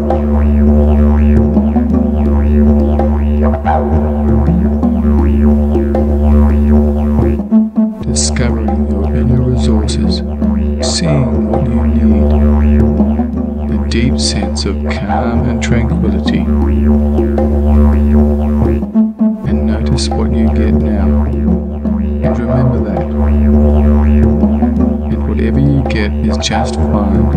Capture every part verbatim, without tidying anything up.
Discovering your inner resources, seeing what you need, a deep sense of calm and tranquility. And notice what you get now, and remember that. And whatever you get is just fine.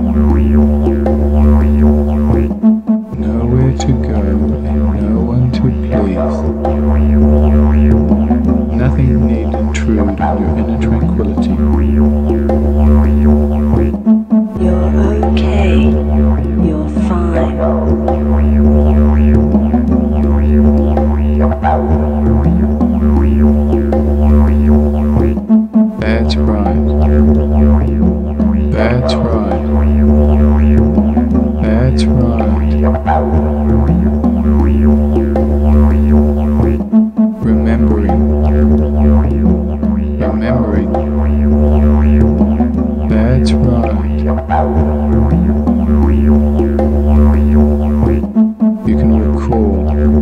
Nowhere to go and no one to please. Nothing need intrude on your inner tranquility. You're okay. You're fine. That's right. That's right. That's right. Remembering. Remembering. That's right. You can recall.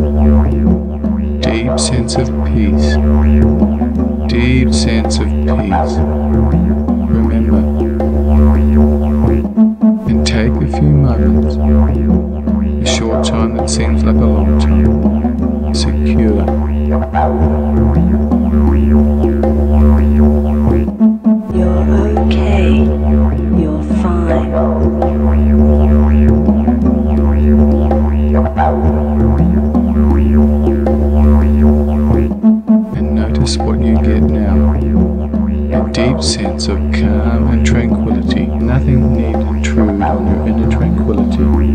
Deep sense of peace. Deep sense of peace. Remember. And take a few moments. A short time that seems like a long time. Secure. You're okay. You're fine. And notice what you get now. A deep sense of calm and tranquility. Nothing need intrude on your inner tranquility.